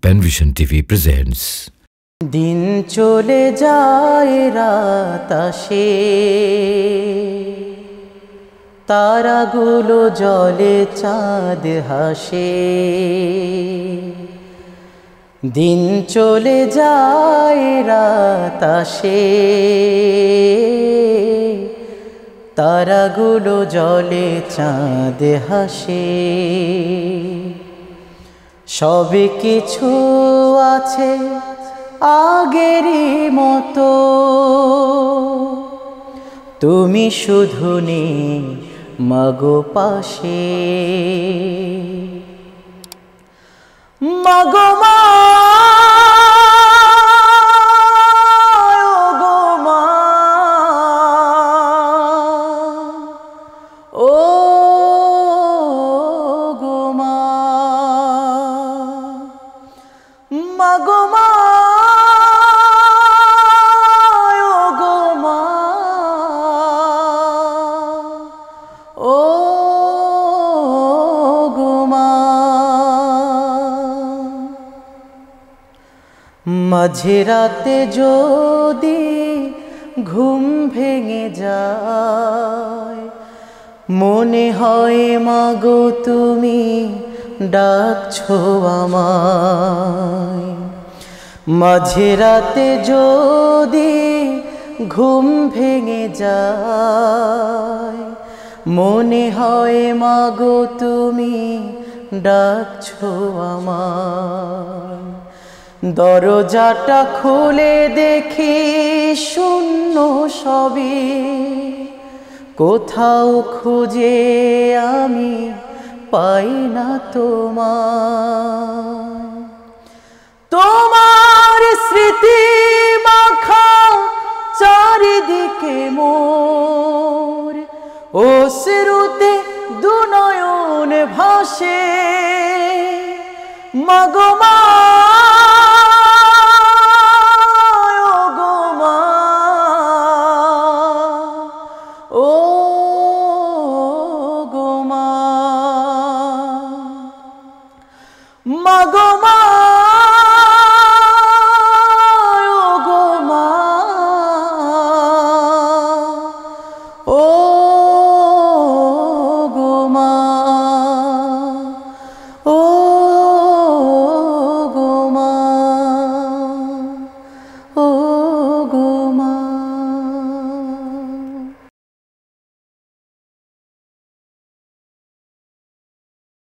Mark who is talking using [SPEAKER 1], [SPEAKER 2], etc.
[SPEAKER 1] Panvision TV presents.
[SPEAKER 2] দিন চলে যায় রাত আসে, তারাগুলো জলে চাঁদ হাসে। দিন চলে যায় রাত আসে, তারাগুলো জলে চাঁদ হাসে। সবে কিছু আছে আগেরই মতো, তুমি শুধু নেই মাগো পাশে। মাগো মা, ওগো মা, ও গো মা, মাগো মা, ওগো মা, ও গো মা। মাঝরাতে যদি ঘুম ভেঙে যায়, মনে হয় মাগো তুমি ডাকছো আমায়। মাঝরাতে যদি ঘুম ভেঙে যায়, মনে হয় মাগো তুমি ডাকছো আমায়। দরজাটা খুলে দেখি শূন্য সবই, কোথাও খুঁজে আমি পাই না তোমায়। তোমার স্মৃতি মাখা চারিদিকে মোর, অশ্রুতে দুনয়ন ভাসে। মাগো মা, ওগো মা, ও গো মা, মাগো মা,